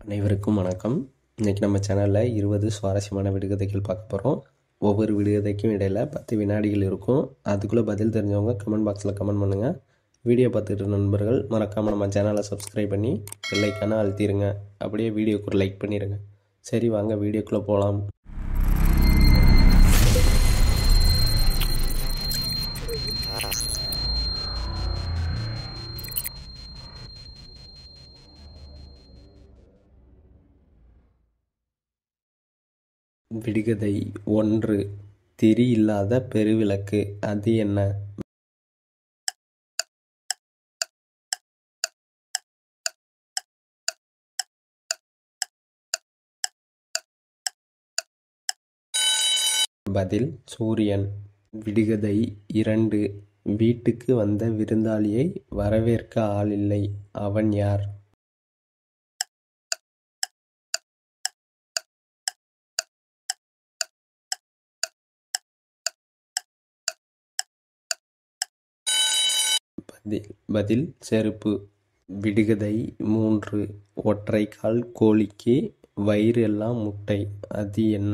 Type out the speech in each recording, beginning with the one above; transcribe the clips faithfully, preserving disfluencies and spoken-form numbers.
அனைவருக்கும் வணக்கம். இன்றைக்கி நம்ம சேனலில் இருபது சுவாரஸ்யமான விடுகதைகள் பார்க்க போகிறோம். ஒவ்வொரு விடுகதைக்கும் இடையில் பத்து வினாடிகள் இருக்கும். அதுக்குள்ளே பதில் தெரிஞ்சவங்க கமெண்ட் பாக்ஸில் கமெண்ட் பண்ணுங்கள். வீடியோ பார்த்துட்டு நண்பர்கள் மறக்காமல் நம்ம சேனலை சப்ஸ்கிரைப் பண்ணி பெல் ஐக்கானை அழுத்திடுங்க. அப்படியே வீடியோக்கு ஒரு லைக் பண்ணிடுங்க. சரி, வாங்க வீடியோக்குள்ளே போகலாம். விடுகதை ஒன்று. திரி இல்லாத பெருவிளக்கு, அது என்ன? பதில் சூரியன். விடுகதை இரண்டு. வீட்டுக்கு வந்த விருந்தாளியை வரவேற்க ஆளில்லை, அவன் யார்? பதில் பதில் செருப்பு. விடுகதை மூன்று. ஒற்றைக்கால் கோழிக்கு வயிறு எல்லாம் முட்டை, அது என்ன?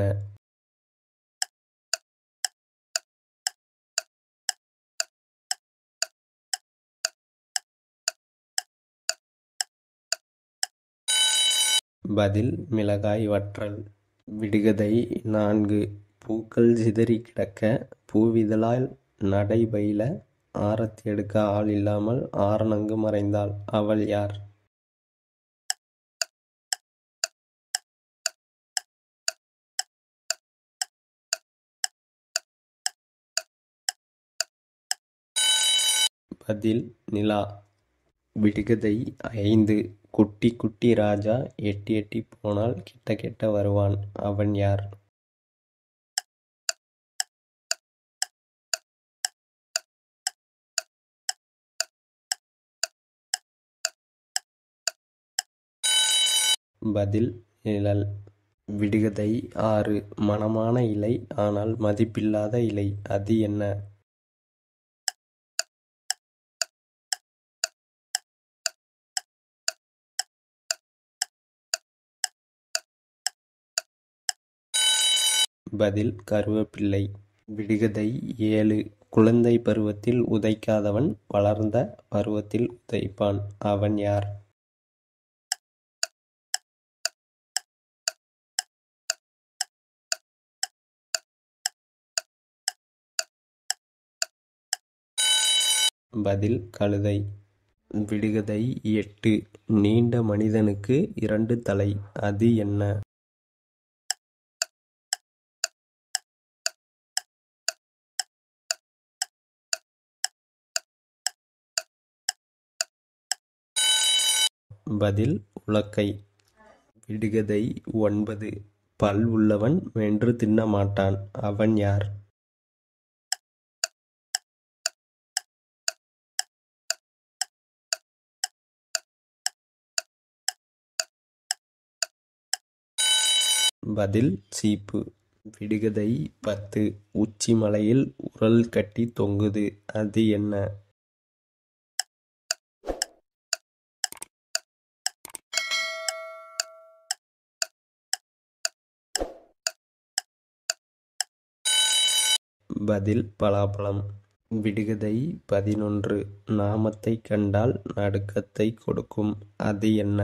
பதில் மிளகாய் வற்றல். விடுகதை நான்கு. பூக்கள் சிதறி கிடக்க பூவிதழால் நடைபயில ஆரத்தி எடுக்க ஆள் இல்லாமல் ஆரணங்கு மறைந்தாள், அவள் யார்? பதில் நிலா. விடுகதை ஐந்து. குட்டி குட்டி ராஜா எட்டி எட்டி போனால் கிட்ட கிட்ட வருவான், அவன் யார்? பதில் நிழல். விடுகதை ஆறு. மணமான இலை ஆனால் மதிப்பில்லாத இலை, அது என்ன? பதில் கருவேப்பிள்ளை. விடுகதை ஏழு. குழந்தை பருவத்தில் உதைக்காதவன் வளர்ந்த பருவத்தில் உதைப்பான், அவன் யார்? பதில் கழுதை. விடுகதை எட்டு. நீண்ட மனிதனுக்கு இரண்டு தலை, அது என்ன? பதில் உலக்கை. விடுகதை ஒன்பது. பல் உள்ளவன் வென்று தின்ன மாட்டான், அவன் யார்? பதில் சீப்பு. விடுகதை பத்து. உச்சி மலையில் உரல் கட்டி தொங்குது, அது என்ன? பதில் பலாப்பழம். விடுகதை பதினொன்று. நாமத்தை கண்டால் நடுக்கத்தை கொடுக்கும், அது என்ன?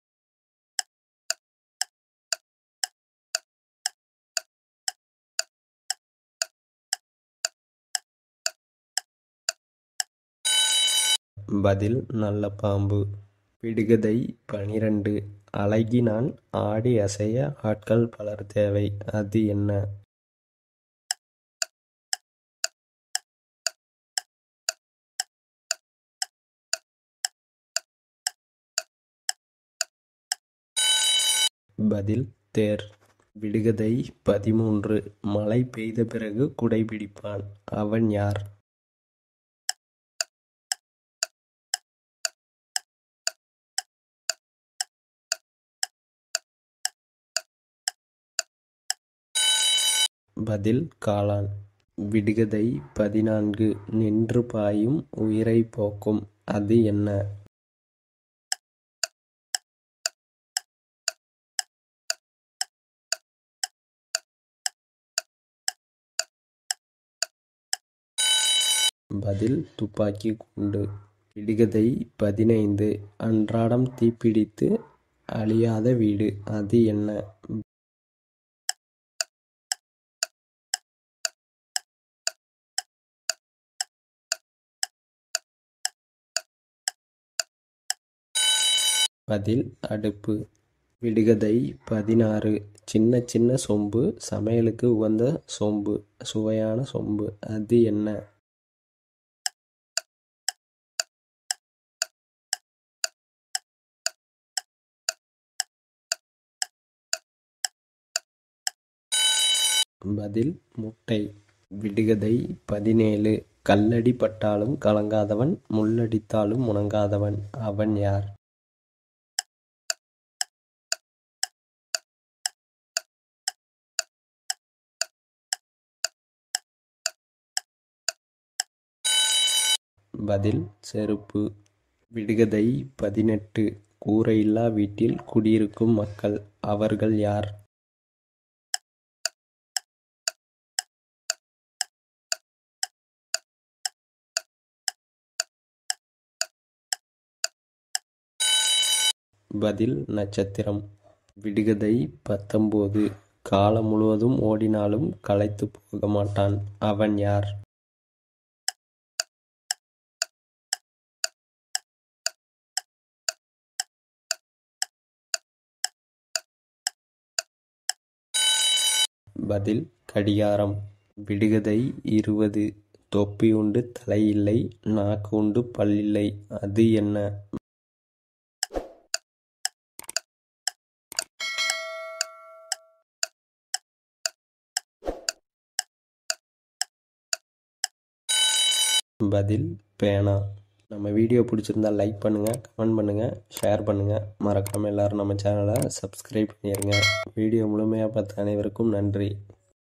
பதில் நல்ல பாம்பு. விடுகதை பனிரெண்டு. அழகினான் ஆடி அசைய ஆட்கள் பலர் தேவை, அது என்ன? பதில் தேர். விடுகதை பதிமூன்று. மழை பெய்த பிறகு குடை பிடிப்பான், அவன் யார்? பதில் காளான். விடுகதை பதினான்கு. நின்று பாயும் உயிரை போக்கும், அது என்ன? பதில் துப்பாக்கி குண்டு. விடுகதை பதினைந்து. அன்றாடம் தீப்பிடித்து அழியாத வீடு, அது என்ன? பதில் அடுப்பு. விடுகதை பதினாறு. சின்ன சின்ன சொம்பு, சமையலுக்கு உகந்த சொம்பு, சுவையான சொம்பு, அது என்ன? பதில் முட்டை. விடுகதை பதினேழு. கல்லடி பட்டாலும் கலங்காதவன், முள்ளடித்தாலும் முணங்காதவன், அவன் யார்? பதில் செருப்பு. விடுகதை பதினெட்டு. கூரையில்லா வீட்டில் குடியிருக்கும் மக்கள், அவர்கள் யார்? பதில் நட்சத்திரம். விடுகதை பத்தொன்பது. காலம் முழுவதும் ஓடினாலும் களைத்து போக மாட்டான், அவன் யார்? பதில் கடிகாரம். விடுகதை இருபது. தொப்பி உண்டு தலை இல்லை, நாக்கு உண்டு பல் இல்லை, அது என்ன? பதில் பேனா. நம்ம வீடியோ பிடிச்சிருந்தா லைக் பண்ணுங்கள், கமெண்ட் பண்ணுங்கள், ஷேர் பண்ணுங்கள். மறக்காமல் எல்லோரும் நம்ம சேனலை சப்ஸ்கிரைப் பண்ணிடுங்க. வீடியோ முழுமையாக பார்த்த அனைவருக்கும் நன்றி.